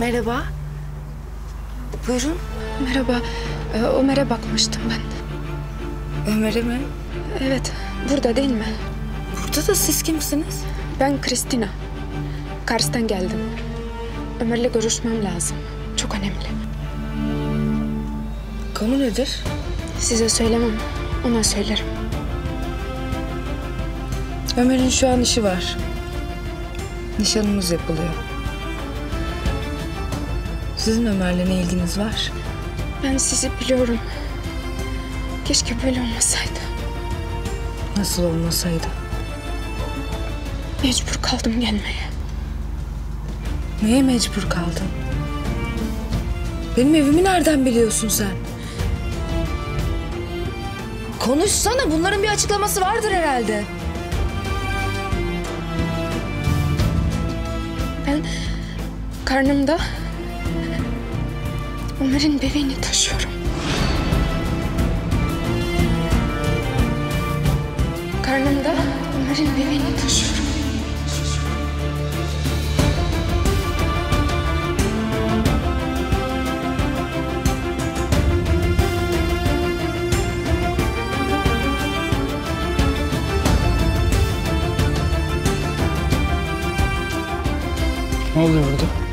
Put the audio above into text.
Merhaba. Buyurun. Merhaba. Ömer'e bakmıştım ben. Ömer'e mi? Evet, burada değil mi? Burada da siz kimsiniz? Ben Kristina. Kars'tan geldim. Ömer'le görüşmem lazım. Çok önemli. Konu nedir? Size söylemem, ona söylerim. Ömer'in şu an işi var. Nişanımız yapılıyor. Sizin Ömer'le ne ilginiz var? Ben sizi biliyorum. Keşke böyle olmasaydı. Nasıl olmasaydı? Mecbur kaldım gelmeye. Neye mecbur kaldın? Benim evimi nereden biliyorsun sen? Konuşsana, bunların bir açıklaması vardır herhalde. Ben karnımda Ömer'in bebeğini taşıyorum. Karnımda Ömer'in bebeğini taşıyorum. Ne oluyor burada?